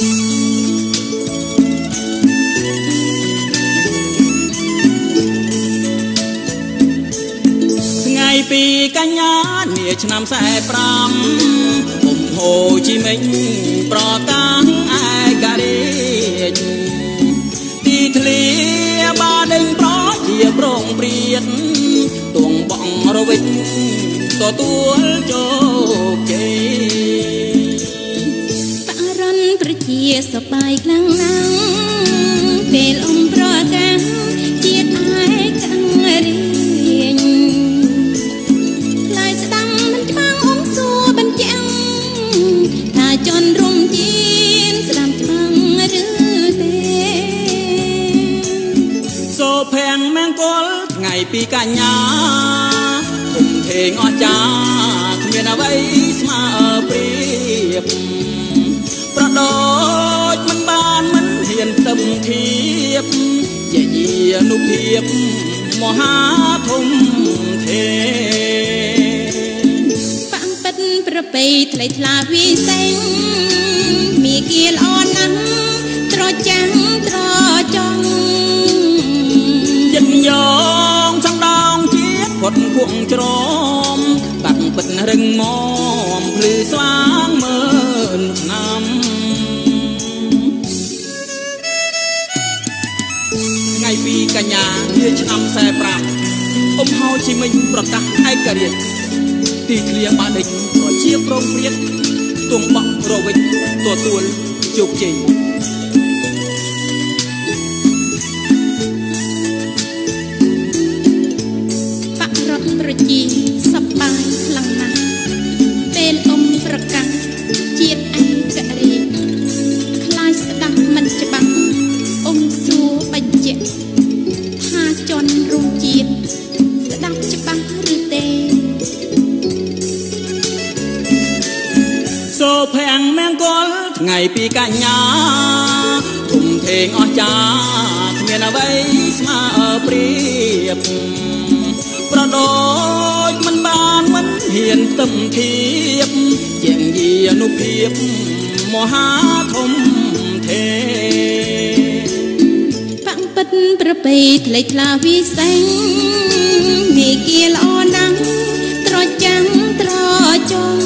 ពីកញ្ញានាឆ្នាំ45ហូជីមិញប្រកាសឯការីទីធ្លាបាដេញប្រជាប្រងព្រាតទួងបងរវិចទទួលជោគជ័យបរិនប្រជាសប្បាយខ្លាំងណាស់ពេលអ៊ំប្រកាសជាតិឯកអង្រីចនរំជាស្ដាំច្បាំងឬទេសូភាំងមង្គលថ្ងៃពីកញ្ញាធំធេងអស្ចារ្យគ្មានអ្វីស្មើប្រៀបប្រដូចមិនបានមិនហ៊ានទឹមធៀបជាយានុភាពមហាធំធេប្រពៃថ្លៃថ្លាវិសេងមីគៀលអនណាស់ត្រចាំងត្រចង់ចិត្តយ៉ងសង្ដងជាតិផុតភួងច្រមបាក់ពិតរឹងមាំភ្លឺស្វាងមើលឆ្នាំថ្ងៃពីកញ្ញានាឆ្នាំ45អ៊ំហូជីមិញប្រកាសឯករាជ្យទីធ្លាបាដេញជាប្រងព្រាតទួងបោះរវិចទទួលជោគជ័យបរិនប្រជាសប្បាយខ្លាំងណាស់ពេលអ៊ំប្រកាសជាតិឯករាជ្យខ្លាចស្ដាប់មិនច្បាស់អ៊ំសួរបញ្ជាក់ថាចនរំជាតិស្ដាប់ច្បាស់ឬទេសូភាំងមង្គលថ្ងៃពីកញ្ញាធំធេងអស្ចារ្យគ្មានអ្វីស្មើប្រៀបប្រដូចមិនបានមិនហ៊ានទឹមធៀបជាងយានុភាពមហាធំធេបាក់ពិតប្រពៃថ្លៃថ្លាវិសេងមីគៀលអនណាស់ត្រចាំងត្រចង់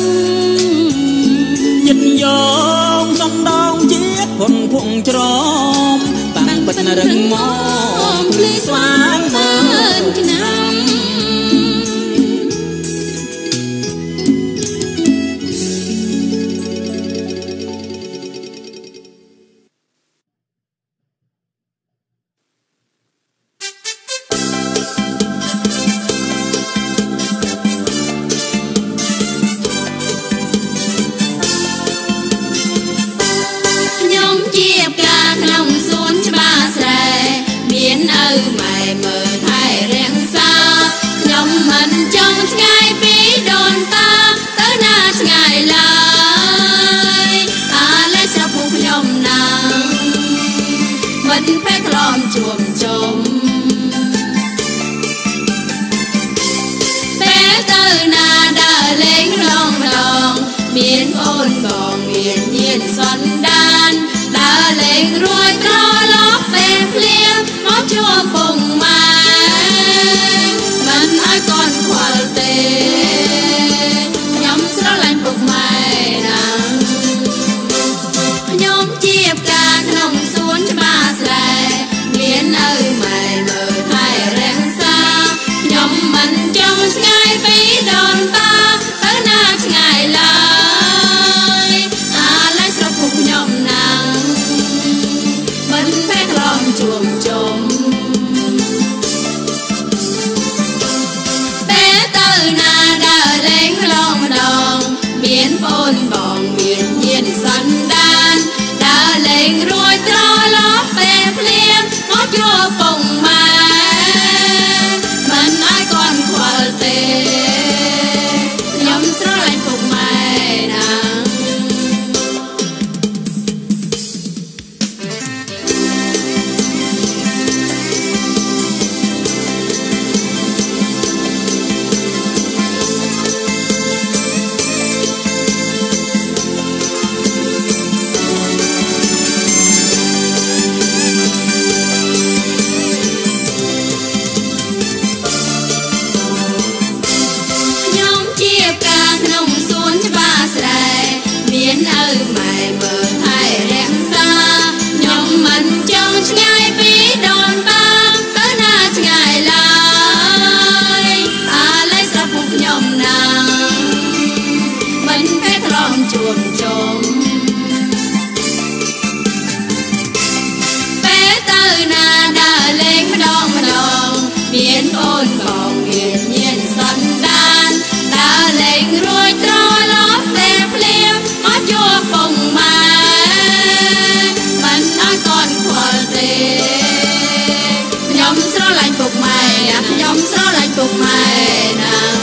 ចិត្តយ៉ងសំដងជាតិផុនភួងច្រមតាំងពិតរឹងមាំភ្លឺស្វាងមើលឆ្នាំមានអូនបងមានញៀនសន្តានដើរលេងរួយត្រឡប់ពេលភ្លៀងមកជួបពងម៉ែមិនឲ្យកូនខ្វល់ទេខ្ញុំស្រឡាញ់ពុកម៉ែណាស់ខ្ញុំជាផ្កាក្នុងសួនច្បារស្រែមានឪម៉ែមើលថែរក្សាខ្ញុំមិនចង់ឆ្ងាយពីដូនតាទៅណាឆ្ងាយឡើយជួមជុំពេលទៅណាដើរលេងឡងម្ដងមានបងបងមានញៀនសន្តានដើរលេងរួយត្រឡប់ពេលភ្លៀងមកជួបពងម៉ែមិនឲ្យកូនខ្វល់ទេខ្ញុំស្រឡាញ់ពុកម៉ែណា chuộc chôm bé tơ na đã lên mà đong biến ôn vòng biển nhiên sân đan đã lên rồi trôi lót đẹp liêm ngó chua phồng mai mình nói con khoa tê nhóm sơ lạnh phục mày nhóm sơ lạnh phục mày nàng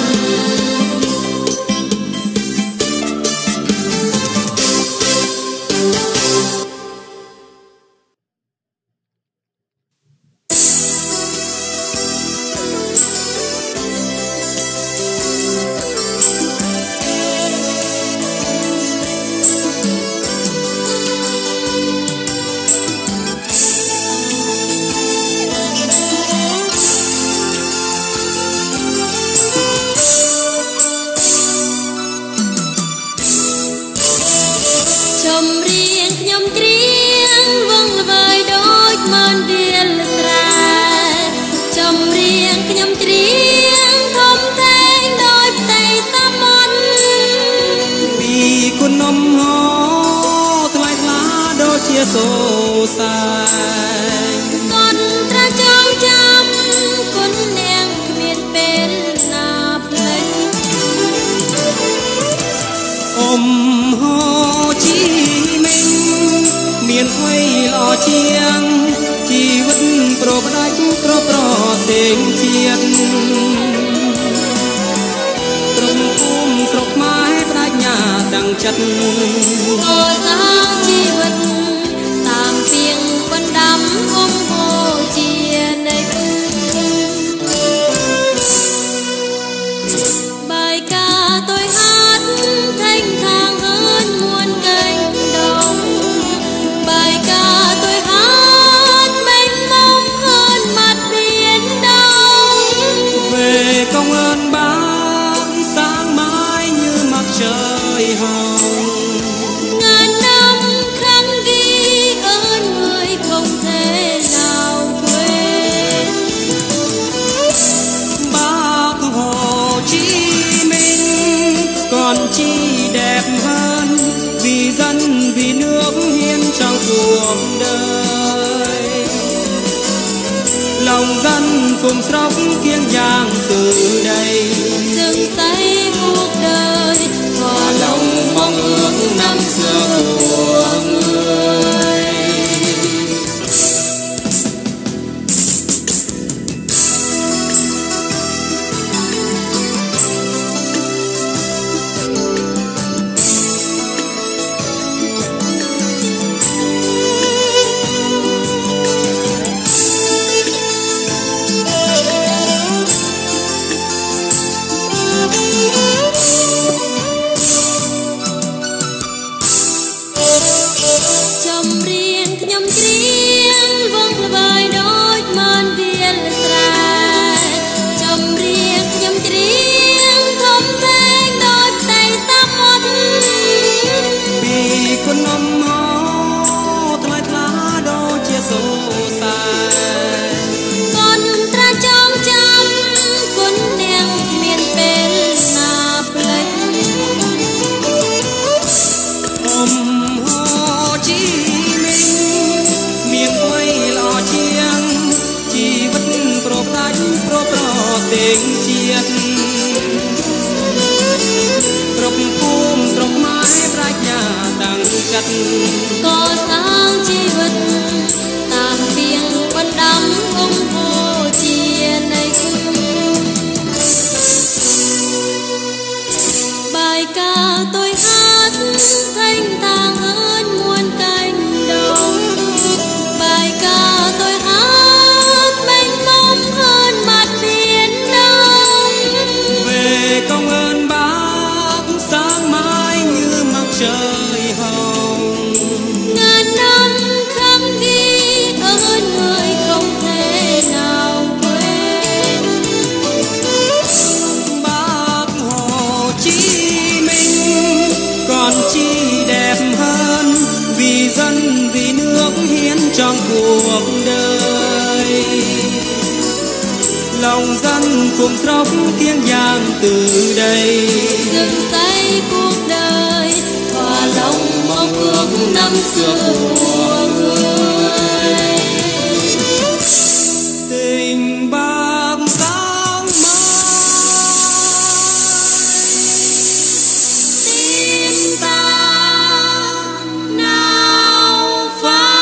số xa con tra trong trăm con neng miền bên nạp lấy Hồ Chí Minh miền quê lò chiêng chỉ vẫn pro đánh pro tiếng chiên trong cung sọc mái đánh nhà đằng chất có sáng chi vật tạm phiền vẫn đắm Hồ chia này bài ca tôi hát thanh thang hơn muôn cánh đồng bài ca tôi hát mênh mông hơn mặt biển đông về công ơn bác sáng mãi như mặt trời hồng ngàn năm khắc ghi ơn người không thể nào quên bác Hồ Chí Minh còn chi đẹp hơn vì dân vì nước hiến trong cuộc đời lòng dân phùng sóc kiêng giang từ đây dựng xây cuộc đời và lòng mong ước năm xưa của người tiếng chiết rộp cung rộp mái rách nhà đằng chặt có sáng chi vật tạm phiền vẫn đắm Hồ chia này bài ca tôi hát thanh thang hơn muôn cánh đồng bài ca tôi hát mênh mông hơn mặt biển đông về công ơn bác sáng mãi như mặt trời hồng ngàn năm khắc ghi ơn người không thể nào quên bác Hồ Chí Minh còn chi đẹp hơn vì dân vì nước hiến trong cuộc đời lòng dân phùng sóc kiêng giang từ đây dựng xây cuộc đời năm xưa của người tình bạc sáng tim ta nào phai.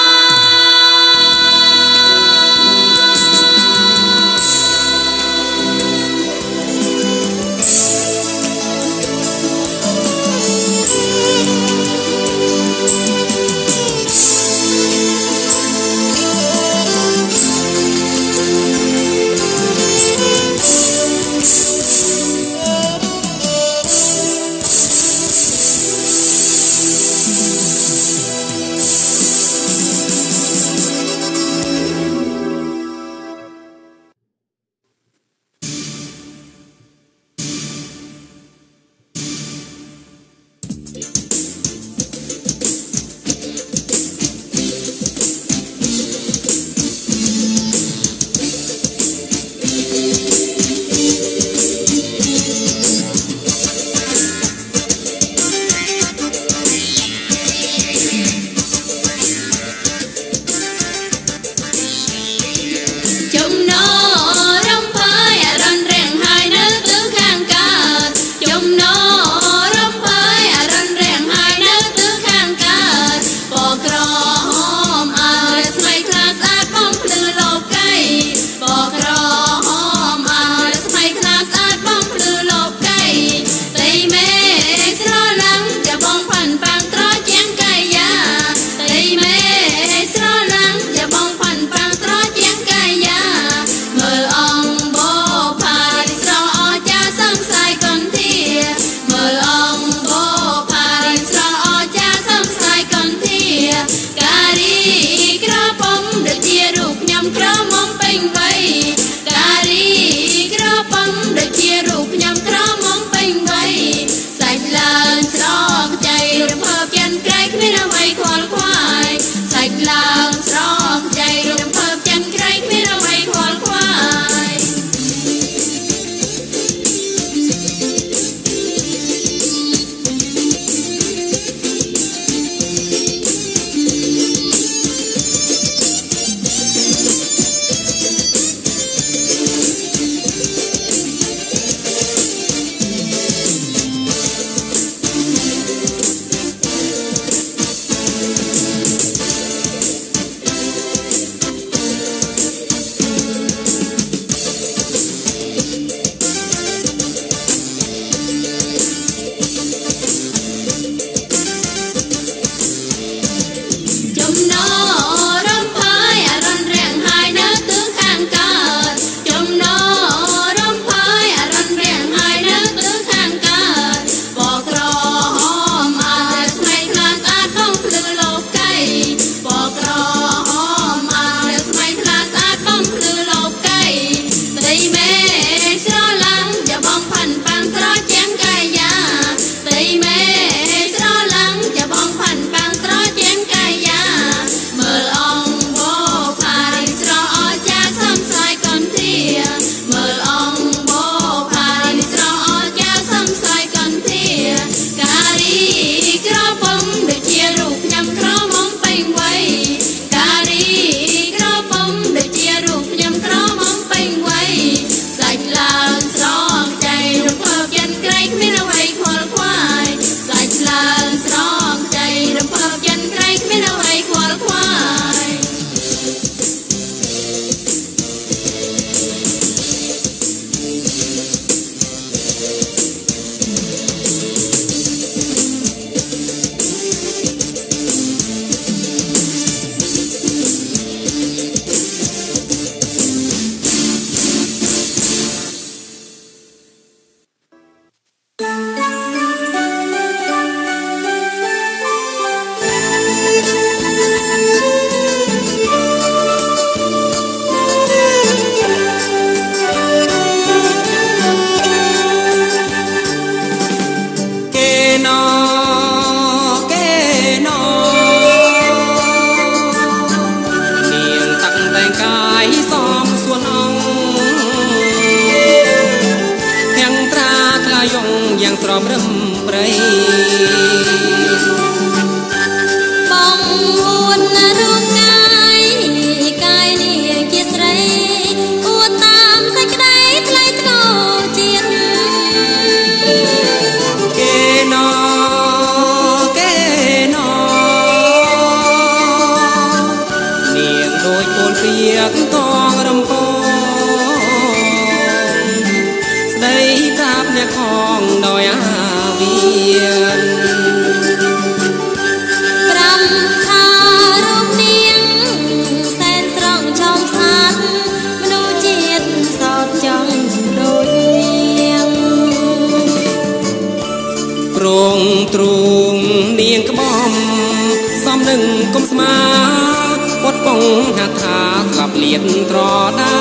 ទ្រូងនាងក្បំសំនឹងគុំស្មាពត់បងហាថាស្លាប់លៀនត្រដា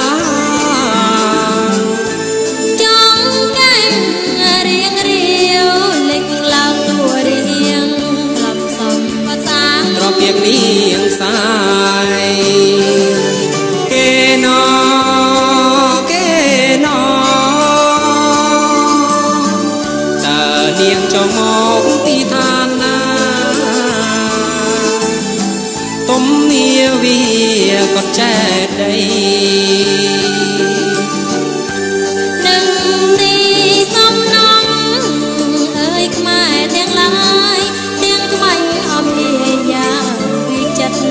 ចង់កែងរៀងរាវលេចឡើងតួរៀងក្លំសំបសាងត្រពៀកនាងសាយគេណនាងចង់មកទីឋានណាទុំនាវាក៏ចែកដីនឹងទីសំណងអើយខ្មែរទាំងឡាយទាំងក្បាញ់អំភាយ៉ាងវិចិត្រ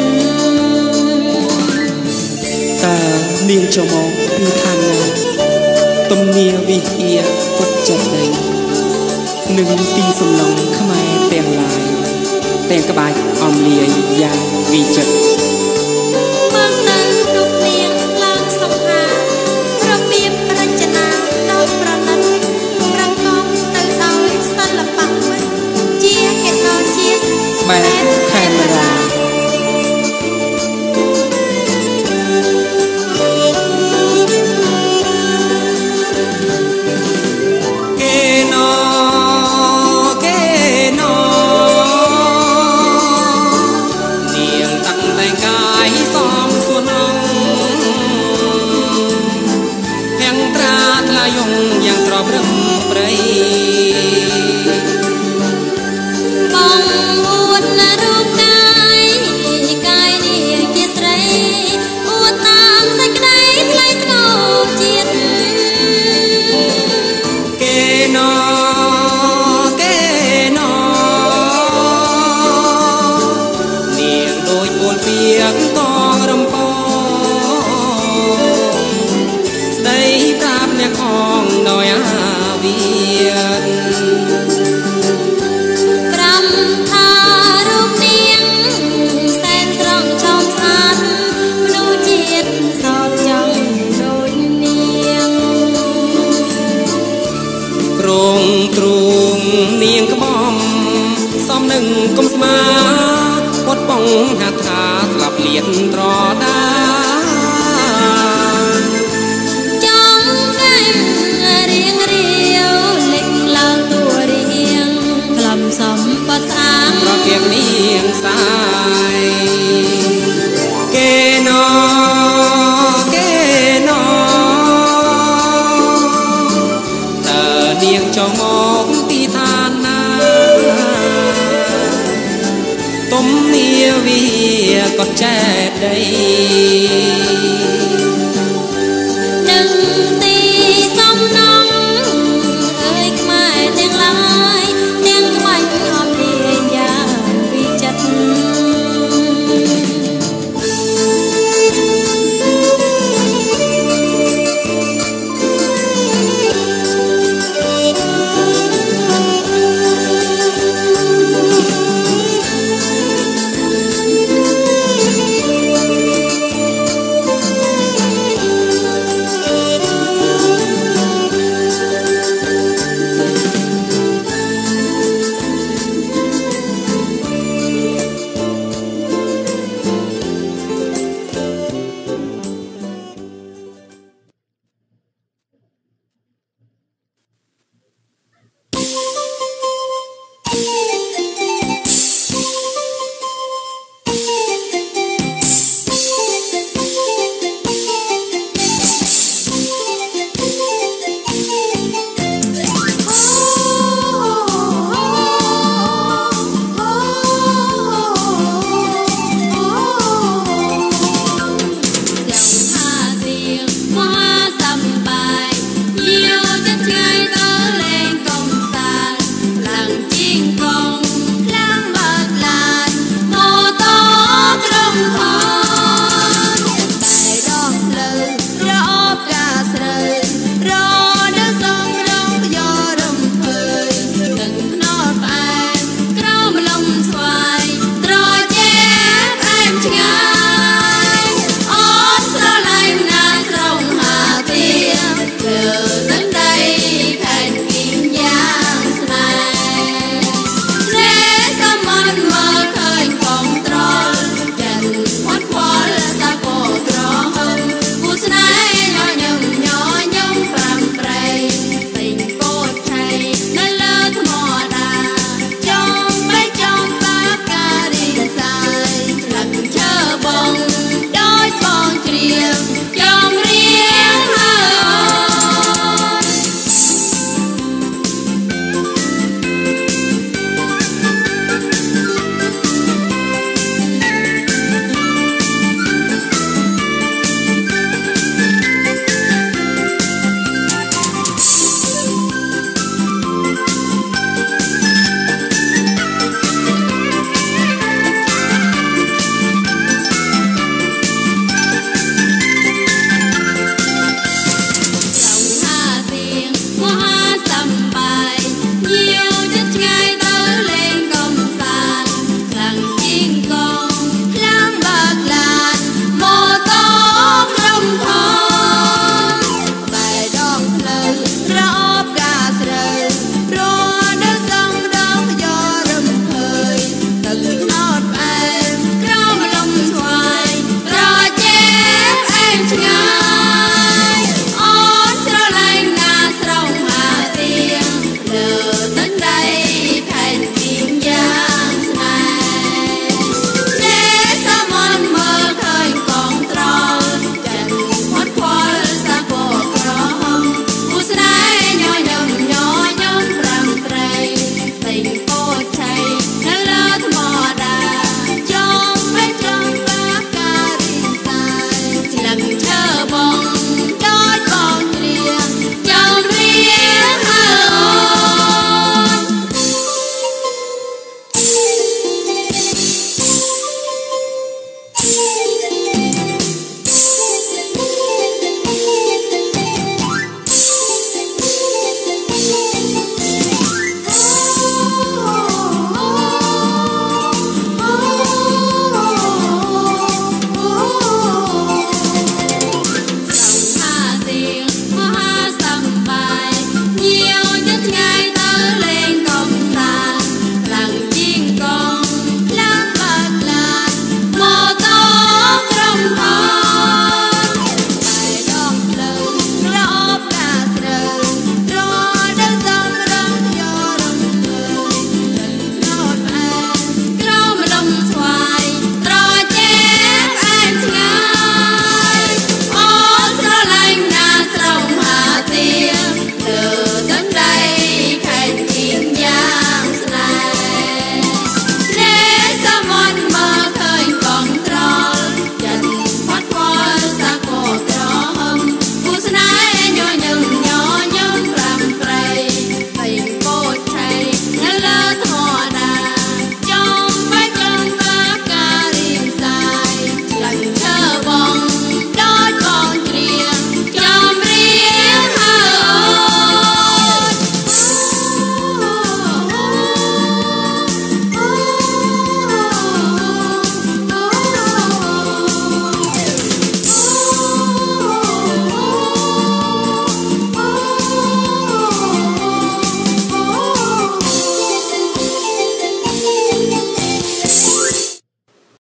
តើនាងចង់មកទីឋានណាទុំនាវាក៏ចែកដីនឹងទីសំឡងខ្មែរទាំងឡាយទាំងក្បាច់អំលាយយ៉ាងវិចិត្រមកនៅរូបនាងឡើងសង្ហារបៀបរចនាដ៏ប្រណិតប្រកបទៅដោយសិល្បៈមិនជាកេណោជាតិបែបខេមរាយ៉ាងត្រប់រឹងព្រៃបងអួតរូបកាយនាងជាស្រីអួតតាមសេចក្តីថ្លៃថ្នូរជាតិគេណនាងដូចពួនពីកតងរំពងស្ដីប្រាប់អ្នកអងដោយអាវាប្រាំថារូបនាងសែនត្រង់ចំស្អាតមនុស្សជាតិសោកចង់ដូចនាងក្រងទ្រូងនាងក្បំសំនឹងគុំស្មាពត់បងហាថាស្លាប់លៀនត្រដាចង់កែងរៀងរាវលេចឡើងតួរៀងក្លំសំបត់ស្អាងប្រពៀកនាងសាយគេណតើនាងចង់មកទីឋានណាទុំនាវាក៏ចែកដី